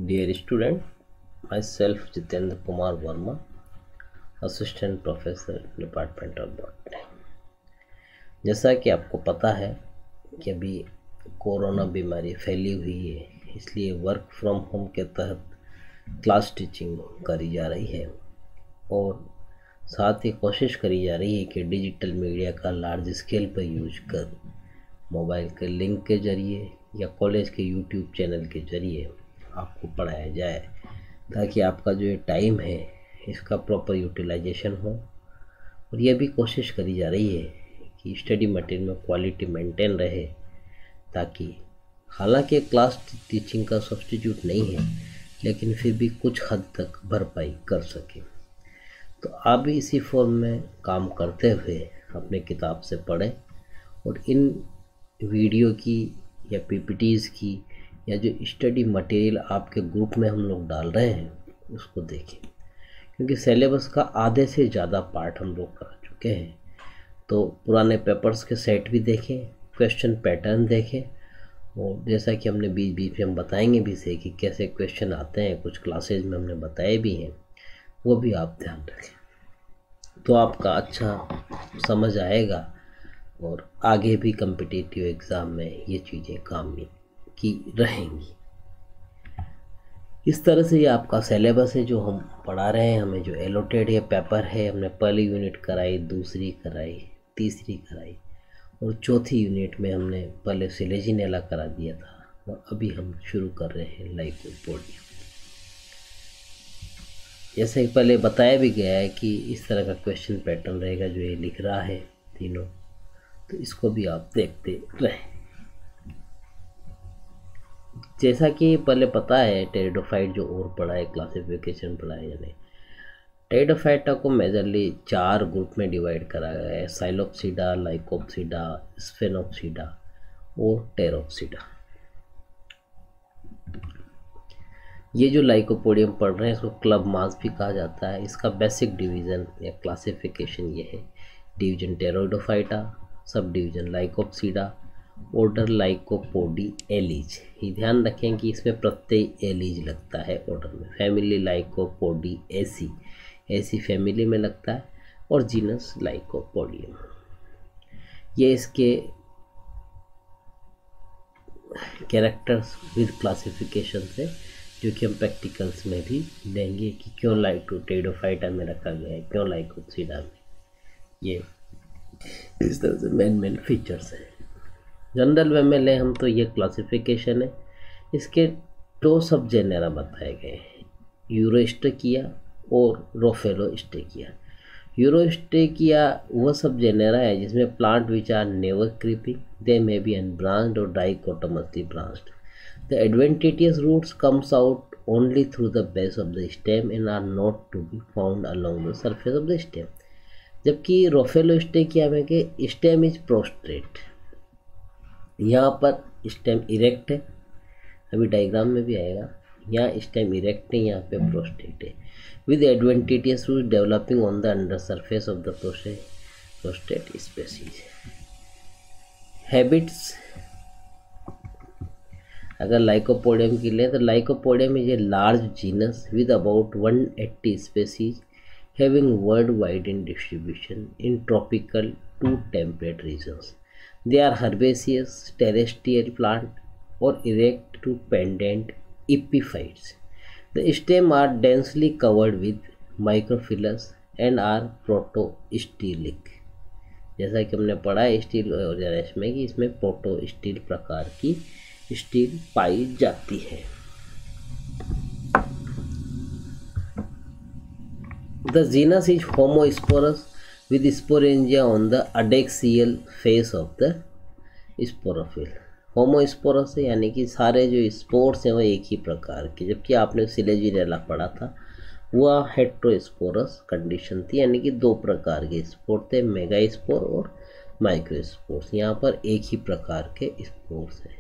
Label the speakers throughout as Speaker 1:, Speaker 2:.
Speaker 1: Dear student, myself Jitendra Kumar Verma, Assistant Professor, Department of Botany। जैसा कि आपको पता है कि अभी कोरोना बीमारी फैली हुई है, इसलिए वर्क फ्रॉम होम के तहत क्लास टीचिंग करी जा रही है और साथ ही कोशिश करी जा रही है कि डिजिटल मीडिया का लार्ज स्केल पर यूज कर मोबाइल के लिंक के जरिए या कॉलेज के यूट्यूब चैनल के जरिए आपको पढ़ाया जाए, ताकि आपका जो ये टाइम है इसका प्रॉपर यूटिलाइजेशन हो। और यह भी कोशिश करी जा रही है कि स्टडी मटेरियल में क्वालिटी मेंटेन रहे, ताकि हालांकि क्लास टीचिंग का सब्स्टिट्यूट नहीं है, लेकिन फिर भी कुछ हद तक भरपाई कर सके। तो आप भी इसी फॉर्म में काम करते हुए अपने किताब से पढ़ें और इन वीडियो की या पीपीटीज़ की या जो स्टडी मटेरियल आपके ग्रुप में हम लोग डाल रहे हैं उसको देखें, क्योंकि सिलेबस का आधे से ज़्यादा पार्ट हम लोग कर चुके हैं। तो पुराने पेपर्स के सेट भी देखें, क्वेश्चन पैटर्न देखें, और जैसा कि हमने बीच बीच में हम बताएंगे भी से कि कैसे क्वेश्चन आते हैं, कुछ क्लासेज में हमने बताए भी हैं, वो भी आप ध्यान रखें तो आपका अच्छा समझ आएगा और आगे भी कम्पिटिटिव एग्ज़ाम में ये चीज़ें काम की रहेंगी। इस तरह से ये आपका सिलेबस है जो हम पढ़ा रहे हैं। हमें जो एलोटेड ये पेपर है, हमने पहली यूनिट कराई, दूसरी कराई, तीसरी कराई और चौथी यूनिट में हमने पहले सिलेजिनेला करा दिया था और अभी हम शुरू कर रहे हैं लाइकोपोडियम। जैसे कि पहले बताया भी गया है कि इस तरह का क्वेश्चन पैटर्न रहेगा जो ये लिख रहा है तीनों, तो इसको भी आप देखते रहें। जैसा कि पहले पता है टेरिडोफाइट जो और पढ़ा है, क्लासिफिकेशन पढ़ा है, यानी टेरिडोफाइटा को मेजरली 4 ग्रुप में डिवाइड करा गया है: साइलोप्सिडा, लाइकोप्सिडा, स्फेनोप्सिडा और टेरोप्सिडा। ये जो लाइकोपोडियम पढ़ रहे हैं इसको क्लब मास भी कहा जाता है। इसका बेसिक डिवीज़न या क्लासिफिकेशन ये है: division pteridophyta, sub division lycopsida, order lycopodiales एलिज। ये ध्यान रखें कि इसमें प्रत्यय एलिज लगता है ऑर्डर में। फैमिली लाइकोपोडी ऐसी फैमिली में लगता है, और जीनस लाइकोपोडियम। ये इसके कैरेक्टर्स विद क्लासिफिकेशन से, जो कि हम प्रैक्टिकल्स में भी देंगे कि क्यों टेरिडोफाइटा में रखा गया है, क्यों लाइकोप्सिडा में। ये इस तरह से मेन फीचर्स हैं। जनरल वे में ले हम तो ये क्लासिफिकेशन है। इसके 2 सब जेनेरा बताए गए हैं: यूरोस्टेकिया और रोफेलोस्टेकिया। यूरोस्टेकिया वह सब जेनेरा है जिसमें plant which are never creeping, they may be unbranched और dichotomously branched. The adventitious roots comes out only through the base of the stem and are not to be found along the surface of the stem. जबकि Rhopalostachya में के stem is prostate, यहाँ पर stem erect है, अभी diagram में भी आएगा। यहाँ स्टेम इरेक्ट है, यहाँ पे प्रोस्टेट है, with adventitious root developing on the under surface of the prostate species. Habits अगर लाइकोपोडियम की ले तो lycopodium is a large genus with about 180 species having world wide in distribution in tropical to temperate regions. They are herbaceous terrestrial plant or erect to pendant epiphytes. The stems are densely covered with microphyllus and are protostelic। जैसा कि हमने पढ़ा है steel organism में कि इसमें protostele प्रकार की स्टील पाई जाती है। The genus is Homosporous with sporangia on the adaxial face of the sporophyll। Homosporous है यानी कि सारे जो स्पोर्स हैं वो एक ही प्रकार के, जबकि आपने सिलेजिनेला पढ़ा था वह हेट्रोस्पोरस कंडीशन थी, यानी कि 2 प्रकार के स्पोर थे, मेगा स्पोर और माइक्रोस्पोर्स। यहाँ पर एक ही प्रकार के स्पोर्स हैं।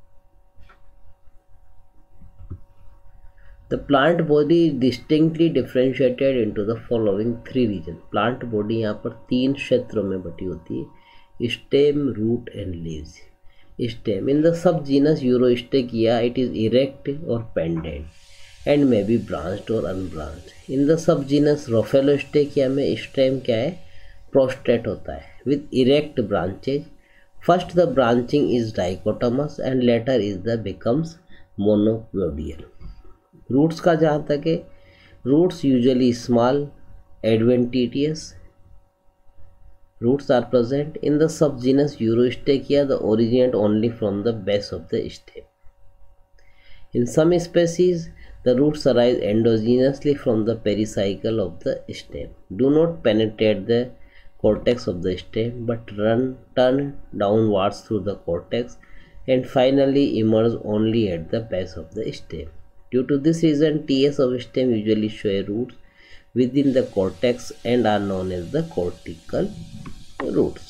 Speaker 1: The plant body is distinctly differentiated into the following 3 regions। Plant body यहाँ पर 3 क्षेत्रों में बटी होती है: stem, root and leaves. Stem in the sub genus Urostachya it is erect और pendent. And may be branched और unbranched. In the sub genus Rhopalostachya में स्टेम क्या है, प्रोस्ट्रेट होता है with erect branches. First the branching is dichotomous and later is the becomes monopodial. Roots का जहाँ तक है, roots usually small adventitious roots are present in the subgenus Eurostachya. The originate only from the base of the stem. In some species, the roots arise endogenously from the pericycle of the stem, do not penetrate the cortex of the stem, but turn downwards through the cortex and finally emerge only at the base of the stem. Due to this reason, TS of stem usually show roots within the cortex and are known as the cortical roots.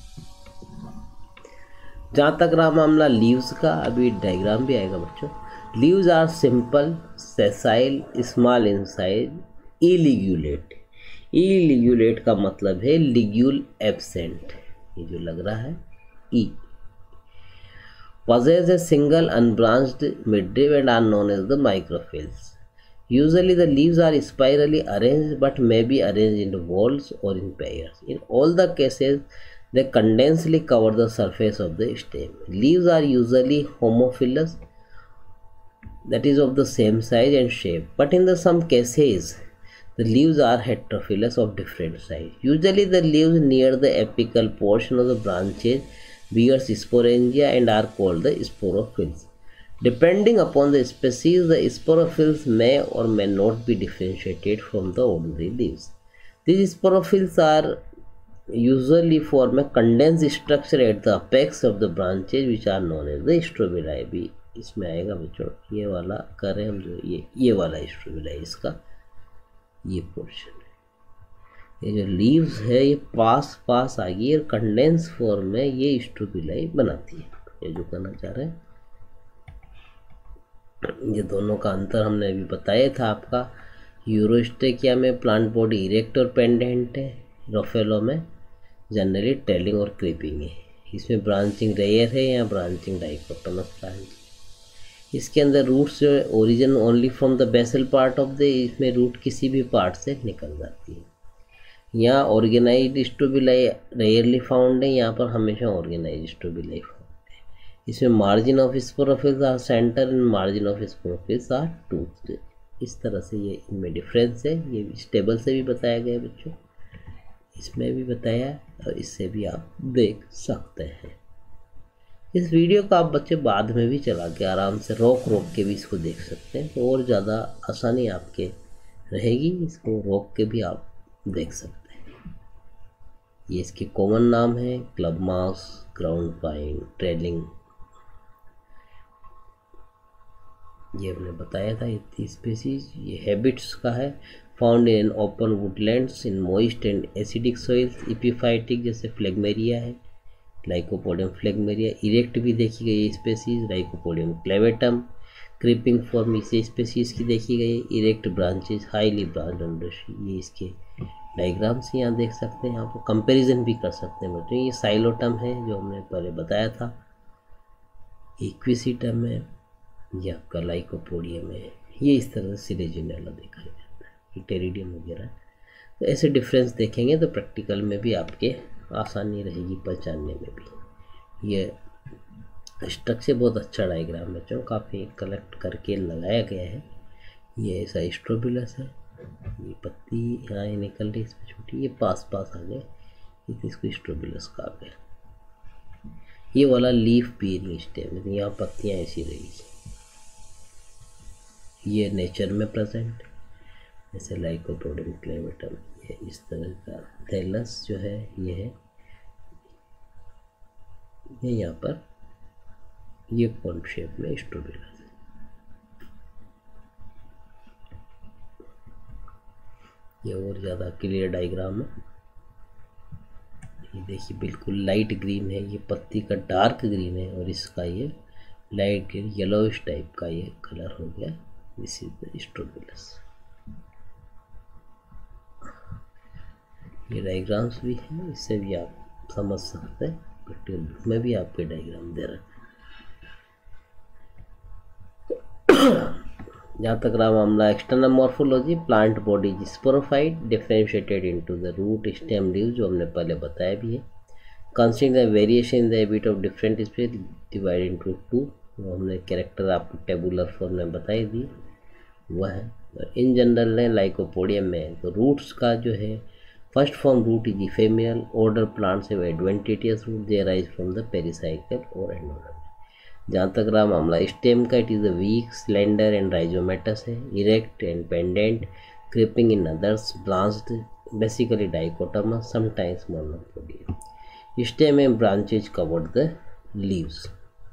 Speaker 1: जहाँ तक रहा मामला leaves का, अभी diagram भी आएगा बच्चों। Leaves are simple, sessile, small in size, eligulate. Eligulate का मतलब है लिग्यूल एब्सेंट, ये जो लग रहा है ई। possess a single unbranched midrib and are known as the microphylla. Usually the leaves are spirally arranged but may be arranged in whorls or in pairs. In all the cases, they condensely cover the surface of the stem. Leaves are usually homophilous, that is of the same size and shape, but in some cases, the leaves are heterophilous of different size. Usually the leaves near the apical portion of the branches bears sporangia and are called the sporophylls. Depending upon the species, the sporophylls may or may not be differentiated from the ordinary leaves. These sporophylls are usually form a condensed structure at the apex of the branches which are known as the strobilae. भी इसमें आएगा बच्चों, ये वाला कर रहे हैं हम जो ये वाला स्ट्रोबिलाई, इसका ये पोर्शन है। ये जो लीव्स है ये पास आ गई और कंडेंस फॉर्म में ये स्ट्रोबिलाई बनाती है। ये जो कहना चाह रहे हैं, ये दोनों का अंतर हमने अभी बताया था आपका। यूरोस्टेकिया में प्लांट बॉडी इरेक्ट और पेंडेंट है, रोफेलो में जनरली ट्रेलिंग और क्रीपिंग है। इसमें ब्रांचिंग रेयर है या ब्रांचिंग डाइकोटोमस ब्रांच। इसके अंदर रूट्स जो origin only from the basal part of the, इसमें रूट किसी भी पार्ट से निकल जाती है। यहाँ ऑर्गेनाइज्ड स्ट्रोबिलाई रेयरली फाउंड है, यहाँ पर हमेशा ऑर्गेनाइज्ड स्ट्रोबिलाई फाउंड है। इसमें margin of sporophylls are centre and margin of sporophylls are toothed. इस तरह से ये इनमें डिफरेंस है। ये टेबल से भी बताया गया बच्चों, इसमें भी बताया और इससे भी आप देख सकते हैं। इस वीडियो का आप बच्चे बाद में भी चला के आराम से रोक के भी इसको देख सकते हैं, तो और ज़्यादा आसानी आपके रहेगी। इसको रोक के भी आप देख सकते हैं। ये इसके कॉमन नाम है club moss, ground pine, trailing, ये हमने बताया था। इतनी स्पीसीज ये हैबिट्स का है। Found in open woodlands in moist and acidic soils. Epiphytic जैसे फ्लेगमेरिया है, लाइकोपोडियम फ्लेगमेरिया। इरेक्ट भी देखी गई species, lycopodium clavatum. Creeping form इसे स्पेसीज की देखी गई। इरेक्ट ब्रांचेस, हाईली ब्रांच्ड अंडरशी। ये इसके डायग्राम्स यहाँ देख सकते हैं, आप कंपैरिजन भी कर सकते हैं बच्चों। ये साइलोटम है जो हमने पहले बताया था, इक्विसिटम है, ये आपका लाइकोपोडियम है। ये इस तरह से सिलेजिनेला देखा जाता है, टेरिडियम वगैरह। तो ऐसे डिफरेंस देखेंगे तो प्रैक्टिकल में भी आपके आसानी रहेगी पहचानने में भी। ये स्ट्रक्चर बहुत अच्छा डायग्राम बच्चों, काफ़ी कलेक्ट करके लगाया गया है। ये ऐसा स्ट्रोबिलस है, ये पत्ती यहाँ निकल रही इसमें छोटी, ये पास आ गए, इसको स्ट्रोबिलस कहा गया। ये वाला लीफ पीरिंग स्टेम, यहाँ पत्तियाँ ऐसी रहेगी। ये नेचर में प्रेजेंट, जैसे लाइकोपोडियम क्लेवेटम। ये इस तरह का थैलस जो है ये है, ये यहाँ पर ये कॉन शेप में स्ट्रोबिलस है। ये और ज़्यादा क्लियर डायग्राम है। ये देखिए बिल्कुल लाइट ग्रीन है, ये पत्ती का डार्क ग्रीन है और इसका ये लाइट ग्रीन येलोइश टाइप का ये कलर हो गया। This is the strobilus. ये डायग्राम्स भी हैं, इससे भी आप समझ सकते हैं। प्रैक्टिकल बुक में भी आपके डायग्राम दे रहे हैं। जहाँ तक रहा मामला external morphology, plant body is sporophyte differentiated into the root, stem, leaves, जो हमने पहले बताया भी है। Consider variation in the habit of different species divide into two, वो हमने कैरेक्टर आपको टेबुलर फॉर्म में बताई दी, वह है। इन जनरल है लाइकोपोडियम में तो रूट्स का जो है first form root is ephemeral, order plants have adventitious root, they rise from the pericycle और एंडोडर्म। जहाँ तक रहा मामला स्टेम का, it is a weak, slender and rhizomatous है, erect and pendent, creeping in others, branched, basically dichotomous, sometimes monopodium. Stem and branches covered the leaves.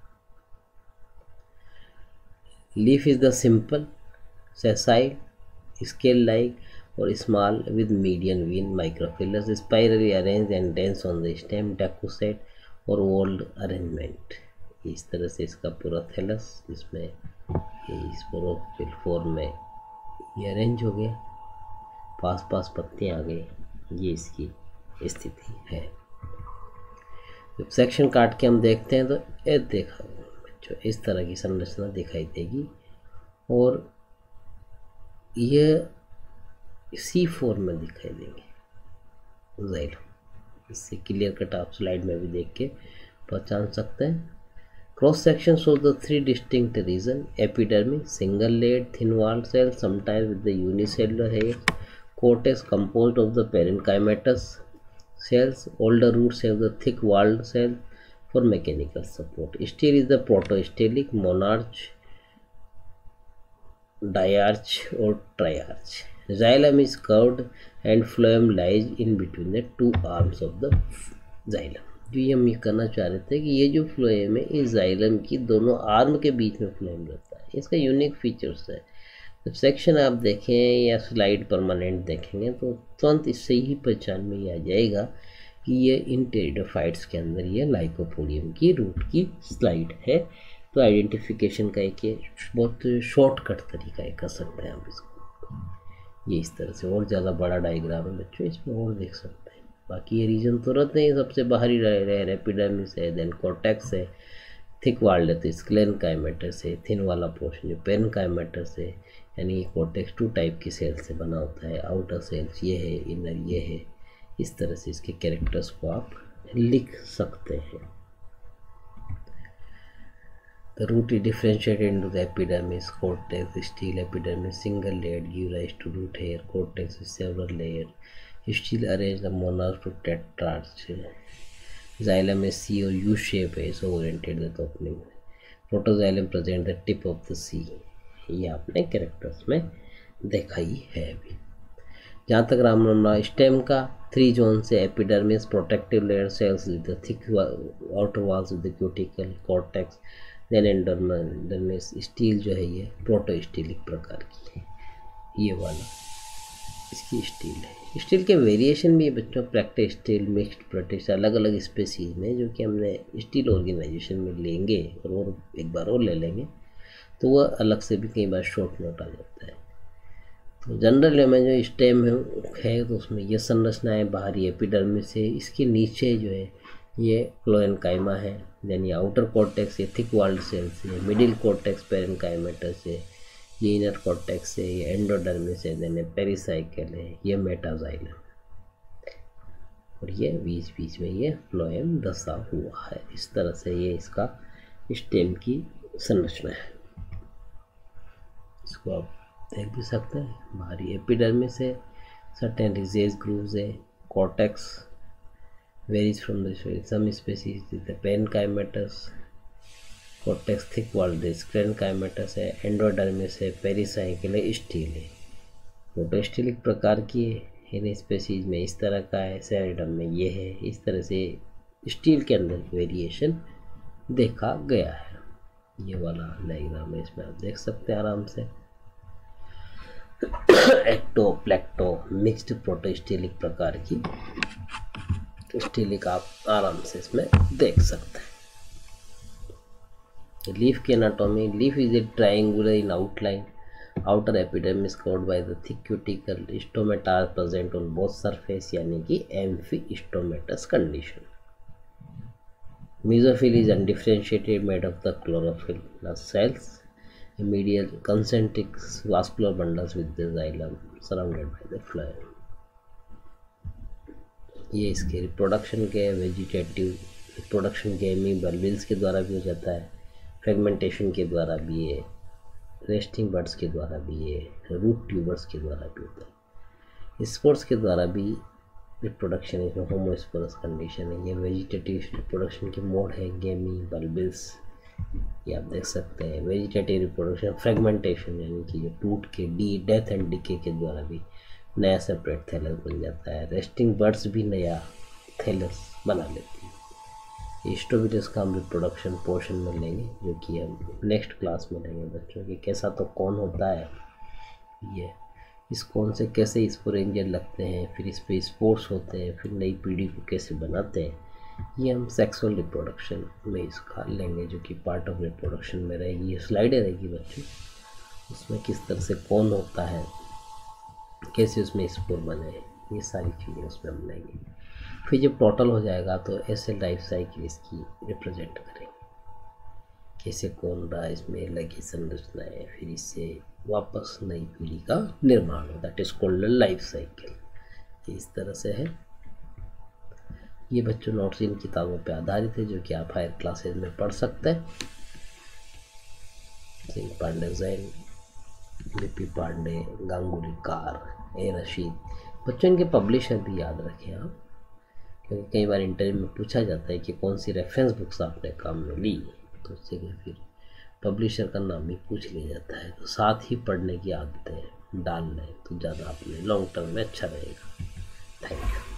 Speaker 1: Leaf is the simple, sessile, scale-like or small with median vein, microfillers, spirally arranged and dense on the stem, decussate और whorled arrangement। इस तरह से इसका पूरा thallus, जिसमें sporophyll form में ये arrange हो गया, पास पास पत्तियाँ आ गई, ये इसकी स्थिति है। जब सेक्शन काट के हम देखते हैं तो ये देखा बच्चों इस तरह की संरचना दिखाई देगी, और ये C4 में दिखाई देंगे जाइलम। इससे क्लियर कट आप स्लाइड में भी देख के पहचान सकते हैं। Cross section shows the 3 distinct region, epidermis single layered thin walled cell sometimes with the unicellular hair, cortex composed of the parenchymatous cells, older roots have the thick walled cell for mechanical support. Stele is the protostelic, monarch, diarch or triarch. Xylem is curved and phloem lies in between the two arms of the xylem। जो ये हम ये करना चाह रहे थे कि ये जो फ्लोएम है इस जाइलम की दोनों आर्म के बीच में फ्लोएम रहता है, इसका यूनिक फीचर्स है। जब सेक्शन आप देखें या स्लाइड परमानेंट देखेंगे तो तुरंत इससे ही पहचान में आ जाएगा कि ये इन टेरिडोफाइट्स के अंदर ये लाइकोपोडियम की रूट की स्लाइड है। तो आइडेंटिफिकेशन का एक बहुत शॉर्टकट तरीका कर सकते हैं आप इसको, ये इस तरह से। और ज़्यादा बड़ा डायग्राम है बच्चों, इसमें और देख सकते हैं। बाकी ये रीजन तुरंत नहीं, सबसे बाहरी रहे एपिडर्मिस है, देन कॉर्टेक्स है, थिक वाल्ड है तो स्क्लेरेन्काइमेटस है, थिन वाला पोर्शन जो पेरेन्काइमेटस है, यानी कॉर्टेक्स 2 टाइप की सेल से बना होता है, आउटर सेल्स ये है, इनर ये है। इस तरह से इसके कैरेक्टर्स को आप लिख सकते हैं। The root is differentiated into the epidermis, cortex, stele, epidermis, single layered, give rise to root hair, cortex with several layers, stele arranged the monarch to tetrarch, xylem is C और U shape है, so oriented the opening, protoxylem present the tip of the C। ये आपने characters में देखा ही है अभी। जहाँ तक रामनाम स्टेम का 3 जोन से epidermis, protective layer cells with the thick outer walls with the cuticle, cortex, then endodermis. Stele जो है ये प्रोटोस्टीलिक प्रकार की है, ये वाला इसकी स्टील है। स्टील के वेरिएशन भी बच्चों प्रैक्टिस स्टील, मिक्स्ड प्रोटेस्ट, अलग अलग स्पेसीज में, जो कि हमने स्टील ऑर्गेनाइजेशन में लेंगे और एक बार और ले लेंगे तो वह अलग से भी कई बार शॉर्ट नोट आ जाता है। तो जनरल में जो स्टेम है तो उसमें ये संरचना है, बाहरी एपिडर्मिस है, इसके नीचे जो है ये क्लोएनकाइमा है, देन ये आउटर कॉर्टेक्स है, थिक वॉल्ड सेल्स है, मिडिल कॉर्टेक्स पेरेन्काइमेटस है, ये इनर कॉर्टेक्स है, ये एंडोडर्मिस है, देन पेरिसाइकल है, ये मेटाजाइलम, और ये बीच बीच में ये फ्लोएम दसा हुआ है। इस तरह से ये इसका स्टेम की संरचना है। इसको आप देख भी सकते हैं। बाहरी एपिडर्मिस है, सर्टेन रिजेज ग्रूव्स है, cortex varies from the some species with the parenchymatous, cortex thick walled sclerenchymatous है, एंडोडर्मिस है, पेरिसाइकल है, स्टील है, प्रोटोस्टीलिक प्रकार की है। इन स्पेसीज में इस तरह का है, सेरिडम में ये है। इस तरह से स्टील के अंदर वेरिएशन देखा गया है। ये वाला डायग्राम है, इसमें आप देख सकते हैं आराम से। एक्टो प्लेक्टो मिक्स्ड प्रोटोस्टीलिक प्रकार की स्टीलिक आप आराम से इसमें देख सकते हैं। लीफ की anatomy, leaf is a triangular in outline, outer epidermis covered by the thick cuticle, stomata are present on both surface, यानी कि amphistomatous condition. Mesophyll is undifferentiated, made of the chlorophyll cells, medial concentric vascular bundles with the xylem surrounded by the phloem। ये इसके reproduction के vegetative reproduction के bulbils के द्वारा भी हो जाता है, फ्रेगमेंटेशन के द्वारा भी है, रेस्टिंग बर्ड्स के द्वारा भी है, रूट ट्यूबर्स के द्वारा भी होता है, स्पोर्स के द्वारा भी रिप्रोडक्शन। इसमें होमोस्पोरस कंडीशन है। ये वेजिटेटिव रिप्रोडक्शन के मोड है, गेमी, बल्बिल्स, ये आप देख सकते हैं। वेजिटेटिव रिप्रोडक्शन फ्रेगमेंटेशन यानी कि जो टूट के डेथ एंड डिके के द्वारा भी नया सेपरेट थैलस बन जाता है। रेस्टिंग बर्ड्स भी नया थैलस बना लेती है। हिस्टोबिटस का हम रिप्रोडक्शन पोर्शन में लेंगे, जो कि हम नेक्स्ट क्लास में लेंगे बच्चों की। कैसा तो कौन होता है ये, इस कौन से कैसे स्पोरेंजियल लगते हैं, फिर इस पे स्पोर्स होते हैं, फिर नई पीढ़ी को कैसे बनाते हैं, ये हम सेक्सुअल रिप्रोडक्शन में इसका लेंगे, जो कि पार्ट ऑफ रिप्रोडक्शन में रहेगी। ये स्लाइडें रहेगी बच्चों, उसमें किस तरह से कौन होता है, कैसे उसमें स्पोर बने, ये सारी चीज़ें उसमें हम लेंगे। फिर जब टोटल हो जाएगा तो ऐसे लाइफ साइकिल इसकी रिप्रेजेंट करेंगे, कैसे कौन रहा, इसमें लगी संरचनाएँ, फिर इससे वापस नई पीढ़ी का निर्माण हो, that is called life cycle. इस तरह से है। ये बच्चों नोट्स इन किताबों पे आधारित है, जो कि आप हायर क्लासेज में पढ़ सकते हैं। सिंह पांडे जैन, बीपी पांडे, गांगुली कार, ए रशीद, बच्चों इनके पब्लिशर भी याद रखें आप, क्योंकि कई बार इंटरव्यू में पूछा जाता है कि कौन सी रेफरेंस बुक्स आपने काम में ली, तो उससे फिर पब्लिशर का नाम भी पूछ लिया जाता है। तो साथ ही पढ़ने की आदतें डाल लें तो ज़्यादा अपने लॉन्ग टर्म में अच्छा रहेगा। Thank you.